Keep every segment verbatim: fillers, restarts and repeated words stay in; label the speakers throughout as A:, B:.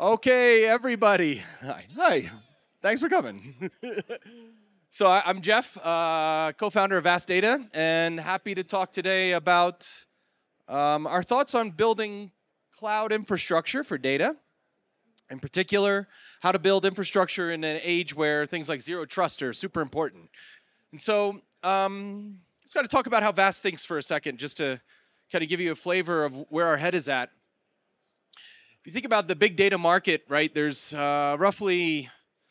A: Okay, everybody. Hi. Hi. Thanks for coming. So I, I'm Jeff, uh, co-founder of Vast Data, and happy to talk today about um, our thoughts on building cloud infrastructure for data. In particular, how to build infrastructure in an age where things like zero trust are super important. And so um, let's kind of talk about how Vast thinks for a second, just to kind of give you a flavor of where our head is at. If you think about the big data market, right, there's uh, roughly,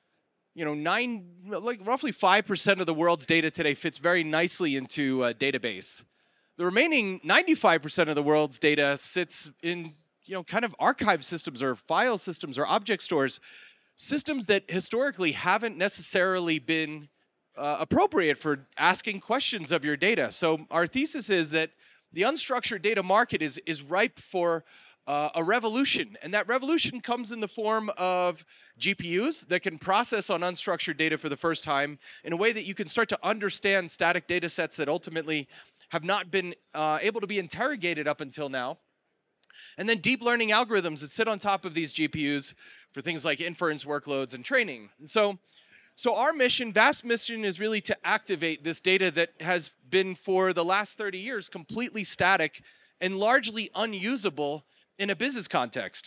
A: you know, nine, like roughly five percent of the world's data today fits very nicely into a database. The remaining ninety-five percent of the world's data sits in, you know, kind of archive systems or file systems or object stores, systems that historically haven't necessarily been uh, appropriate for asking questions of your data. So our thesis is that the unstructured data market is, is ripe for Uh, a revolution, and that revolution comes in the form of G P Us that can process on unstructured data for the first time in a way that you can start to understand static data sets that ultimately have not been uh, able to be interrogated up until now. And then deep learning algorithms that sit on top of these G P Us for things like inference workloads and training. And so, so our mission, Vast mission, is really to activate this data that has been for the last thirty years completely static and largely unusable in a business context,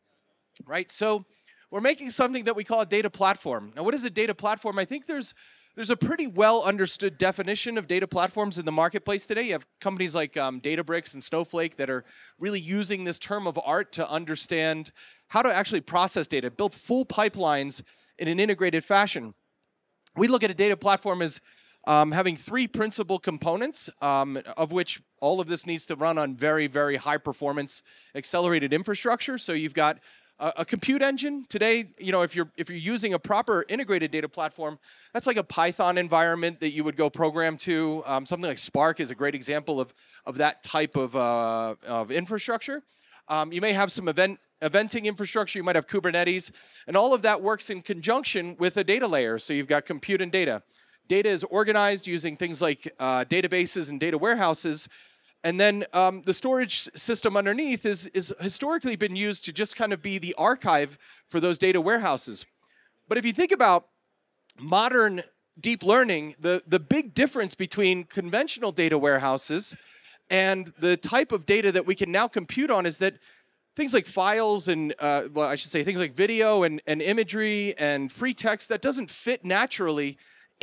A: right? So we're making something that we call a data platform. Now, what is a data platform? I think there's there's a pretty well understood definition of data platforms in the marketplace today. You have companies like um, Databricks and Snowflake that are really using this term of art to understand how to actually process data, build full pipelines in an integrated fashion. We look at a data platform as Um, having three principal components, um, of which all of this needs to run on very, very high performance accelerated infrastructure. So you've got a, a compute engine. Today, you know, if you're if you're using a proper integrated data platform, that's like a Python environment that you would go program to. Um, something like Spark is a great example of, of that type of, uh, of infrastructure. Um, you may have some event eventing infrastructure, you might have Kubernetes, and all of that works in conjunction with a data layer. So you've got compute and data. Data is organized using things like uh, databases and data warehouses. And then um, the storage system underneath is, is historically been used to just kind of be the archive for those data warehouses. But if you think about modern deep learning, the, the big difference between conventional data warehouses and the type of data that we can now compute on is that things like files and, uh, well, I should say things like video and, and imagery and free text, that doesn't fit naturally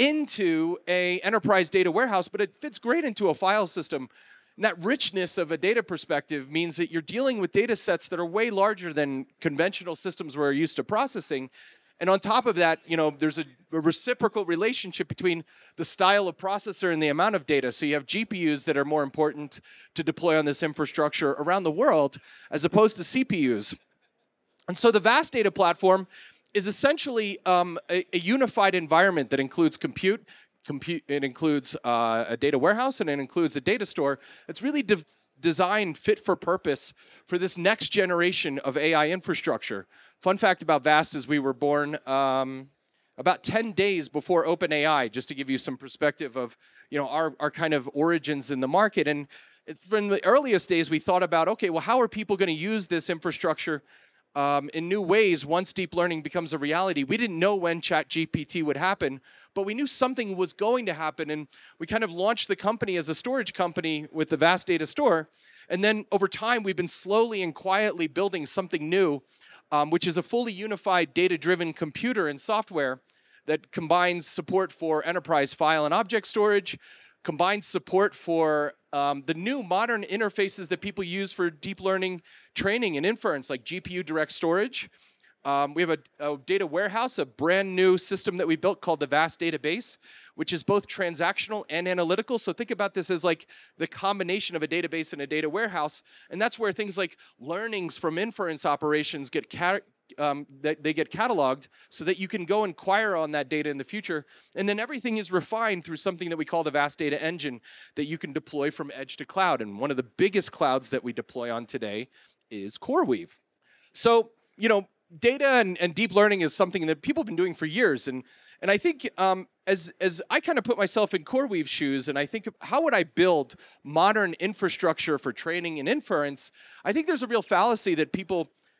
A: into a enterprise data warehouse, but it fits great into a file system. And that richness of a data perspective means that you're dealing with data sets that are way larger than conventional systems we're used to processing. And on top of that, you know, there's a, a reciprocal relationship between the style of processor and the amount of data. So you have G P Us that are more important to deploy on this infrastructure around the world as opposed to C P Us. And so the Vast Data Platform is essentially um, a, a unified environment that includes compute, compute it includes uh, a data warehouse, and it includes a data store that's really de designed fit for purpose for this next generation of A I infrastructure. Fun fact about Vast is we were born um, about ten days before OpenAI, just to give you some perspective of, you know, our, our kind of origins in the market. And from the earliest days, we thought about, okay, well, how are people going to use this infrastructure Um, in new ways once deep learning becomes a reality? We didn't know when ChatGPT would happen, but we knew something was going to happen, and we kind of launched the company as a storage company with the Vast Data Store. And then over time, we've been slowly and quietly building something new, um, which is a fully unified data-driven computer and software that combines support for enterprise file and object storage, combines support for um, the new modern interfaces that people use for deep learning training and inference, like G P U direct storage. Um, we have a, a data warehouse, a brand new system that we built called the Vast Database, which is both transactional and analytical. So think about this as like the combination of a database and a data warehouse. And that's where things like learnings from inference operations get cat Um, that they get cataloged so that you can go inquire on that data in the future. And then everything is refined through something that we call the Vast Data Engine that you can deploy from edge to cloud. And one of the biggest clouds that we deploy on today is CoreWeave. So, you know, data and, and deep learning is something that people have been doing for years. And, and I think um, as, as I kind of put myself in CoreWeave's shoes and I think, how would I build modern infrastructure for training and inference? I think there's a real fallacy that people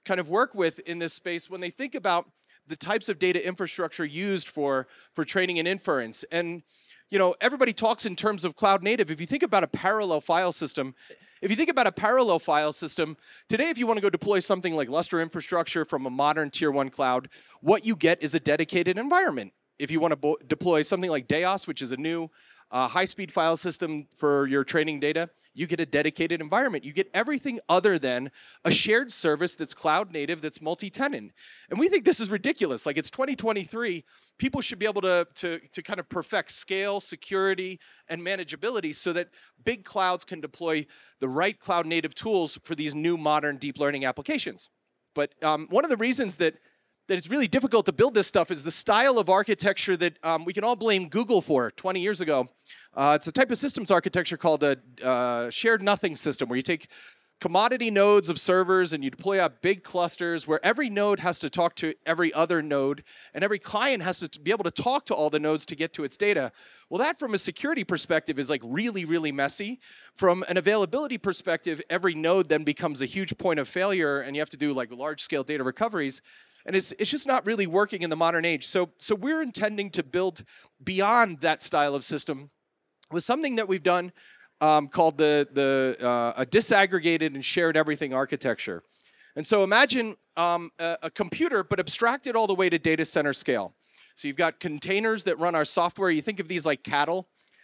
A: kind of work with in this space when they think about the types of data infrastructure used for, for training and inference. And you know, everybody talks in terms of cloud native. If you think about a parallel file system, if you think about a parallel file system, today if you want to go deploy something like Lustre infrastructure from a modern tier one cloud, what you get is a dedicated environment. If you want to deploy something like Deos, which is a new uh, high-speed file system for your training data, you get a dedicated environment. You get everything other than a shared service that's cloud native, that's multi-tenant. And we think this is ridiculous. Like, it's twenty twenty-three. People should be able to, to, to kind of perfect scale, security, and manageability so that big clouds can deploy the right cloud native tools for these new modern deep learning applications. But um, one of the reasons that that it's really difficult to build this stuff is the style of architecture that um, we can all blame Google for twenty years ago. Uh, it's a type of systems architecture called a uh, shared nothing system, where you take commodity nodes of servers and you deploy out big clusters where every node has to talk to every other node, and every client has to be able to talk to all the nodes to get to its data. Well, that from a security perspective is like really, really messy. From an availability perspective, every node then becomes a huge point of failure, and you have to do like large-scale data recoveries. And it's, it's just not really working in the modern age. So, so we're intending to build beyond that style of system with something that we've done um, called the, the, uh, a disaggregated and shared everything architecture. And so imagine um, a, a computer, but abstracted all the way to data center scale. So you've got containers that run our software. You think of these like cattle,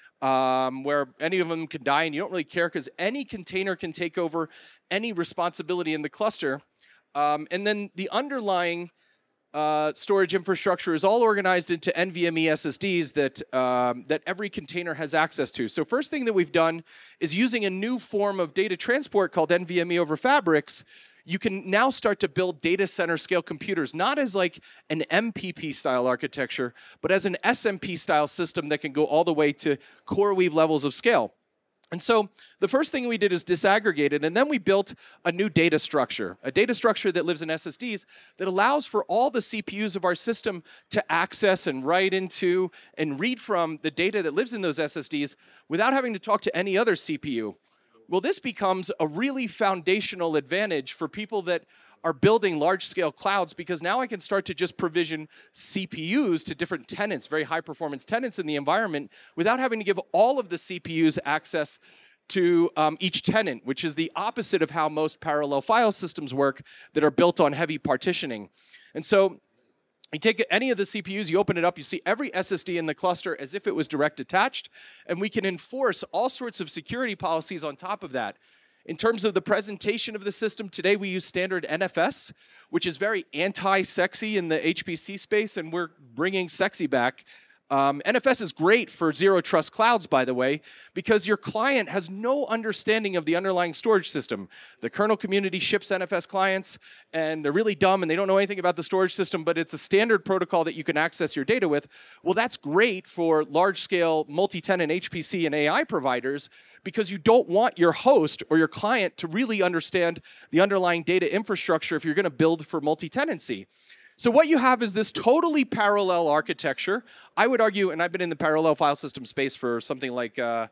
A: um, where any of them could die, and you don't really care because any container can take over any responsibility in the cluster. Um, and then the underlying uh, storage infrastructure is all organized into NVMe S S Ds that, um, that every container has access to. So first thing that we've done is using a new form of data transport called NVMe over Fabrics. You can now start to build data center scale computers, not as like an M P P style architecture, but as an S M P style system that can go all the way to CoreWeave levels of scale. And so the first thing we did is disaggregate it, and then we built a new data structure, a data structure that lives in S S Ds that allows for all the C P Us of our system to access and write into and read from the data that lives in those S S Ds without having to talk to any other C P U. Well, this becomes a really foundational advantage for people that are building large-scale clouds, because now I can start to just provision C P Us to different tenants, very high-performance tenants in the environment, without having to give all of the C P Us access to um, each tenant, which is the opposite of how most parallel file systems work that are built on heavy partitioning. And so you take any of the C P Us, you open it up, you see every S S D in the cluster as if it was direct attached, and we can enforce all sorts of security policies on top of that. In terms of the presentation of the system, today we use standard N F S, which is very anti-sexy in the H P C space, and we're bringing sexy back. Um, N F S is great for zero trust clouds, by the way, because your client has no understanding of the underlying storage system. The kernel community ships N F S clients, and they're really dumb, and they don't know anything about the storage system, but it's a standard protocol that you can access your data with. Well, that's great for large-scale multi-tenant H P C and A I providers, because you don't want your host or your client to really understand the underlying data infrastructure if you're going to build for multi-tenancy. So what you have is this totally parallel architecture. I would argue, and I've been in the parallel file system space for something like uh,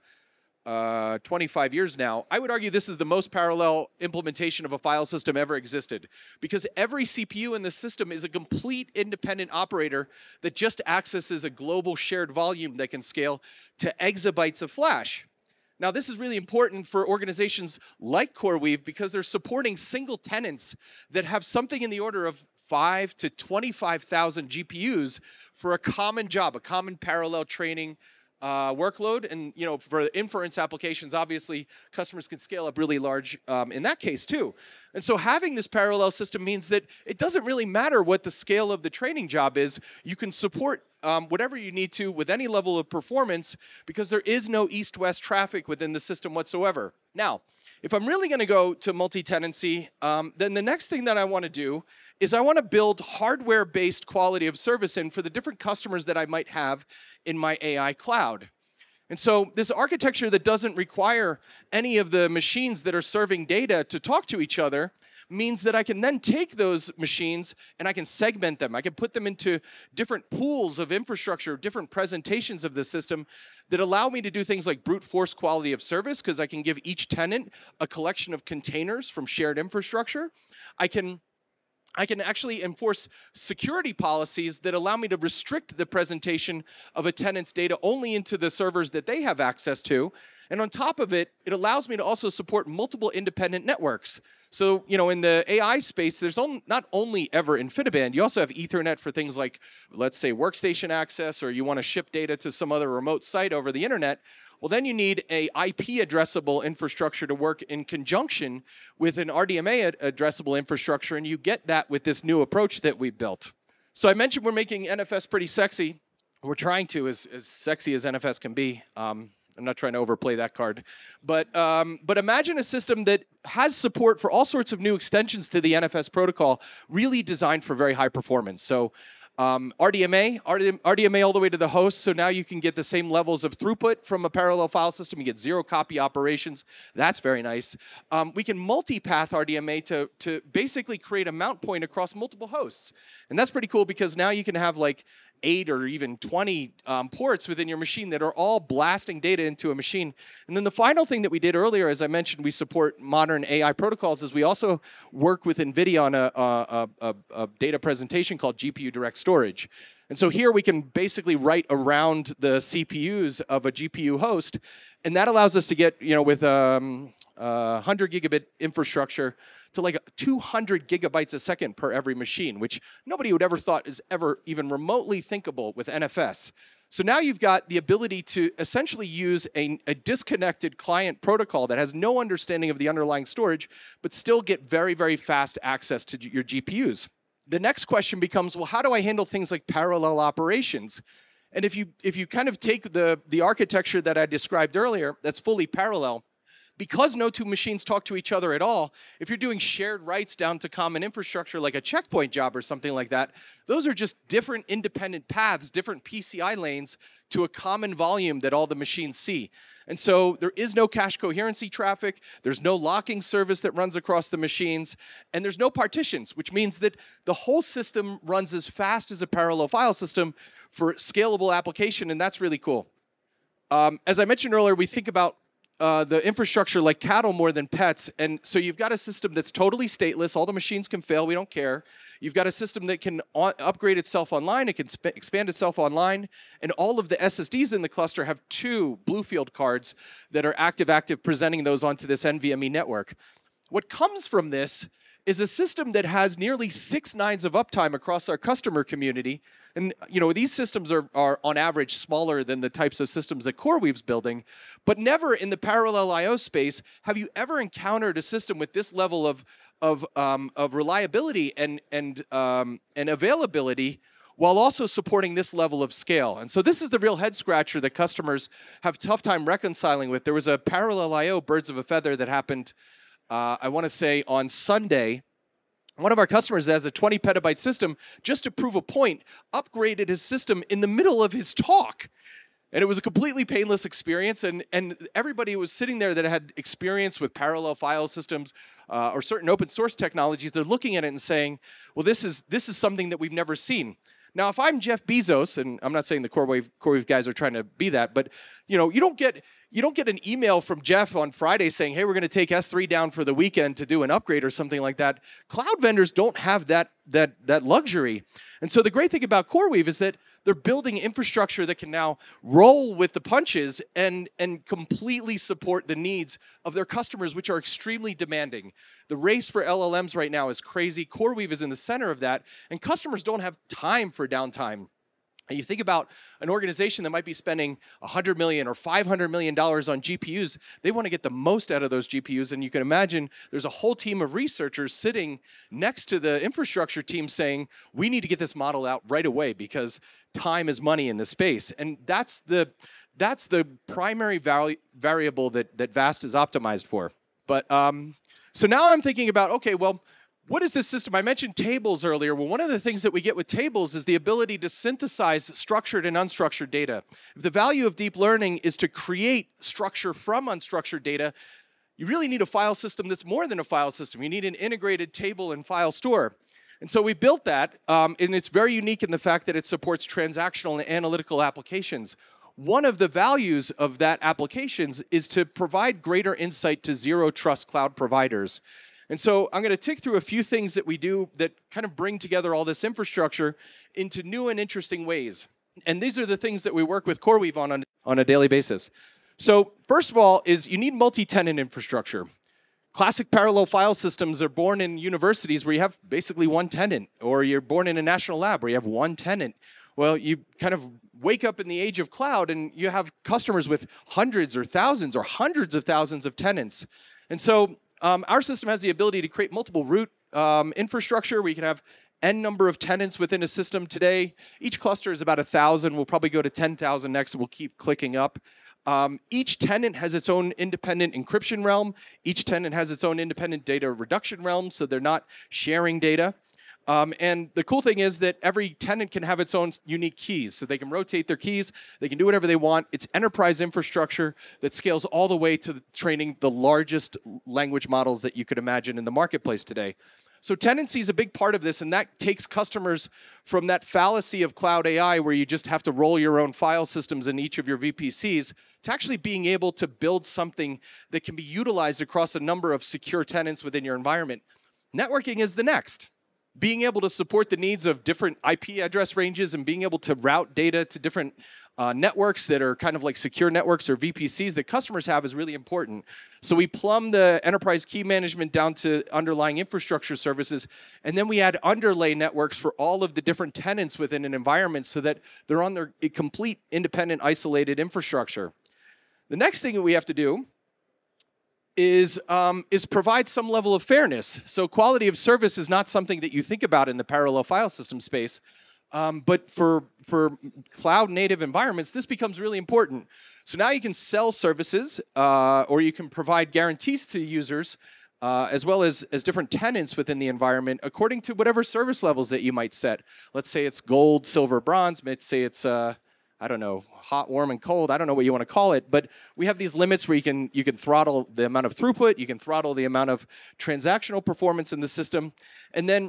A: uh, twenty-five years now, I would argue this is the most parallel implementation of a file system ever existed, because every C P U in the system is a complete independent operator that just accesses a global shared volume that can scale to exabytes of flash. Now, this is really important for organizations like CoreWeave, because they're supporting single tenants that have something in the order of five to twenty-five thousand G P Us for a common job, a common parallel training uh, workload. And you know, for inference applications, obviously, customers can scale up really large um, in that case too. And so having this parallel system means that it doesn't really matter what the scale of the training job is. You can support um, whatever you need to with any level of performance, because there is no east-west traffic within the system whatsoever. Now, if I'm really going to go to multi-tenancy, um, then the next thing that I want to do is I want to build hardware-based quality of service in for the different customers that I might have in my A I cloud. And so this architecture that doesn't require any of the machines that are serving data to talk to each other means that I can then take those machines and I can segment them. I can put them into different pools of infrastructure, different presentations of the system that allow me to do things like brute force quality of service, because I can give each tenant a collection of containers from shared infrastructure. I can I can actually enforce security policies that allow me to restrict the presentation of a tenant's data only into the servers that they have access to. And on top of it, it allows me to also support multiple independent networks. So, you know, in the A I space, there's on, not only ever InfiniBand, you also have Ethernet for things like, let's say, workstation access, or you want to ship data to some other remote site over the internet. Well, then you need a I P addressable infrastructure to work in conjunction with an R D M A ad addressable infrastructure, and you get that with this new approach that we built. So I mentioned we're making N F S pretty sexy. We're trying to, as, as sexy as N F S can be. Um, I'm not trying to overplay that card. But, um, but imagine a system that has support for all sorts of new extensions to the N F S protocol, really designed for very high performance. So um, R D M A, R D M A all the way to the host, so now you can get the same levels of throughput from a parallel file system. You get zero copy operations. That's very nice. Um, we can multipath R D M A to, to basically create a mount point across multiple hosts. And that's pretty cool because now you can have like eight or even twenty um, ports within your machine that are all blasting data into a machine. And then the final thing that we did earlier, as I mentioned, we support modern A I protocols, is we also work with NVIDIA on a, a, a, a data presentation called G P U Direct Storage. And so here we can basically write around the C P Us of a G P U host, and that allows us to get, you know, with um, uh, one hundred gigabit infrastructure to like two hundred gigabytes a second per every machine, which nobody would ever thought is ever even remotely thinkable with N F S. So now you've got the ability to essentially use a, a disconnected client protocol that has no understanding of the underlying storage, but still get very, very fast access to your G P Us. The next question becomes, well, how do I handle things like parallel operations? And if you, if you kind of take the, the architecture that I described earlier, that's fully parallel, because no two machines talk to each other at all, if you're doing shared writes down to common infrastructure like a checkpoint job or something like that, those are just different independent paths, different P C I lanes to a common volume that all the machines see. And so there is no cache coherency traffic, there's no locking service that runs across the machines, and there's no partitions, which means that the whole system runs as fast as a parallel file system for scalable application, and that's really cool. Um, as I mentioned earlier, we think about Uh, the infrastructure like cattle more than pets, and so you've got a system that's totally stateless. All the machines can fail, we don't care. You've got a system that can upgrade itself online, it can expand itself online, and all of the S S Ds in the cluster have two Bluefield cards that are active-active, presenting those onto this N V M e network. What comes from this is a system that has nearly six nines of uptime across our customer community. And you know, these systems are, are on average smaller than the types of systems that CoreWeave's building, but never in the parallel I O space have you ever encountered a system with this level of, of, um, of reliability and, and, um, and availability while also supporting this level of scale. And so this is the real head scratcher that customers have a tough time reconciling with. There was a parallel I O, birds of a feather, that happened Uh, I want to say on Sunday. One of our customers has a twenty petabyte system, just to prove a point, upgraded his system in the middle of his talk. And it was a completely painless experience, and, and everybody who was sitting there that had experience with parallel file systems uh, or certain open source technologies, they're looking at it and saying, well, this is, this is something that we've never seen. Now, if I'm Jeff Bezos, and I'm not saying the CoreWeave, CoreWeave guys are trying to be that, but you know, you don't get you don't get an email from Jeff on Friday saying, "Hey, we're going to take S three down for the weekend to do an upgrade," or something like that. Cloud vendors don't have that that that luxury, and so the great thing about CoreWeave is that they're building infrastructure that can now roll with the punches and and completely support the needs of their customers, which are extremely demanding. The race for L L Ms right now is crazy. CoreWeave is in the center of that, and customers don't have time for downtime. And you think about an organization that might be spending one hundred million dollars or five hundred million dollars on G P Us. They want to get the most out of those G P Us, and you can imagine there's a whole team of researchers sitting next to the infrastructure team saying, we need to get this model out right away because time is money in this space. And that's the, that's the primary vari variable that, that VAST is optimized for. But um, so now I'm thinking about, okay, well, what is this system? I mentioned tables earlier. Well, one of the things that we get with tables is the ability to synthesize structured and unstructured data. If the value of deep learning is to create structure from unstructured data, you really need a file system that's more than a file system. You need an integrated table and file store. And so we built that, um, and it's very unique in the fact that it supports transactional and analytical applications. One of the values of that applications is to provide greater insight to zero trust cloud providers. And so I'm going to tick through a few things that we do that kind of bring together all this infrastructure into new and interesting ways. And these are the things that we work with CoreWeave on, on on a daily basis. So first of all is you need multi-tenant infrastructure. Classic parallel file systems are born in universities where you have basically one tenant, or you're born in a national lab where you have one tenant. Well, you kind of wake up in the age of cloud and you have customers with hundreds or thousands or hundreds of thousands of tenants. And so um, our system has the ability to create multiple root um, infrastructure. We can have n number of tenants within a system today. Each cluster is about one thousand. We'll probably go to ten thousand next, and we'll keep clicking up. Um, each tenant has its own independent encryption realm. Each tenant has its own independent data reduction realm, so they're not sharing data. Um, and the cool thing is that every tenant can have its own unique keys, so they can rotate their keys, they can do whatever they want. It's enterprise infrastructure that scales all the way to the training the largest language models that you could imagine in the marketplace today. So tenancy is a big part of this, and that takes customers from that fallacy of cloud A I where you just have to roll your own file systems in each of your V P Cs to actually being able to build something that can be utilized across a number of secure tenants within your environment. Networking is the next. Being able to support the needs of different I P address ranges and being able to route data to different uh, networks that are kind of like secure networks or V P Cs that customers have is really important. So we plumb the enterprise key management down to underlying infrastructure services, and then we add underlay networks for all of the different tenants within an environment so that they're on their complete independent, isolated infrastructure. The next thing that we have to do is, um, is provide some level of fairness. So quality of service is not something that you think about in the parallel file system space, um, but for, for cloud native environments, this becomes really important. So now you can sell services, uh, or you can provide guarantees to users, uh, as well as, as different tenants within the environment according to whatever service levels that you might set. Let's say it's gold, silver, bronze. Let's say it's uh, I don't know, hot, warm, and cold. I don't know what you want to call it, but we have these limits where you can you can throttle the amount of throughput, you can throttle the amount of transactional performance in the system, and then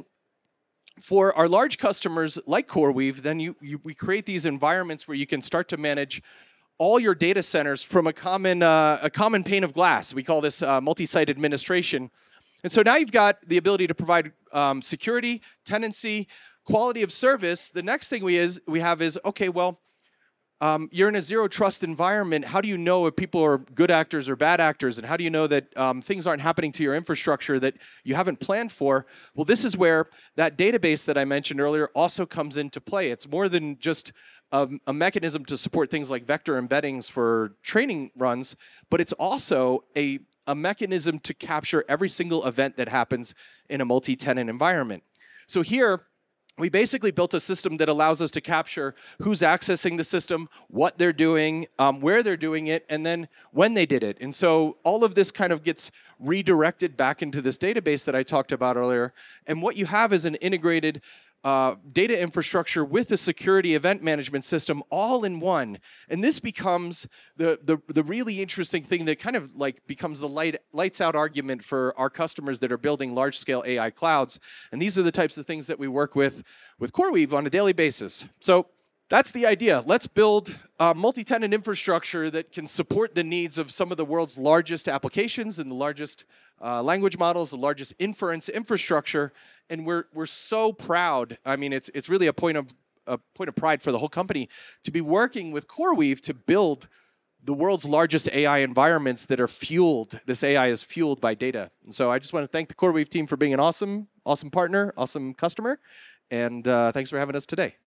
A: for our large customers like CoreWeave, then you, you we create these environments where you can start to manage all your data centers from a common uh, a common pane of glass. We call this uh, multi-site administration, and so now you've got the ability to provide um, security, tenancy, quality of service. The next thing we is we have is okay, well. Um, you're in a zero trust environment. How do you know if people are good actors or bad actors? And how do you know that um, things aren't happening to your infrastructure that you haven't planned for? Well, this is where that database that I mentioned earlier also comes into play. It's more than just a, a mechanism to support things like vector embeddings for training runs, but it's also a, a mechanism to capture every single event that happens in a multi-tenant environment. So here, we basically built a system that allows us to capture who's accessing the system, what they're doing, um, where they're doing it, and then when they did it. And so all of this kind of gets redirected back into this database that I talked about earlier. And what you have is an integrated uh, data infrastructure with a security event management system all in one. And this becomes the, the, the really interesting thing that kind of like becomes the light, lights out argument for our customers that are building large scale A I clouds. And these are the types of things that we work with with CoreWeave on a daily basis. So that's the idea. Let's build a multi-tenant infrastructure that can support the needs of some of the world's largest applications and the largest uh, language models, the largest inference infrastructure. And we're we're so proud. I mean, it's it's really a point of a point of pride for the whole company to be working with CoreWeave to build the world's largest A I environments that are fueled. This A I is fueled by data. And so I just want to thank the CoreWeave team for being an awesome, awesome partner, awesome customer, and uh, thanks for having us today.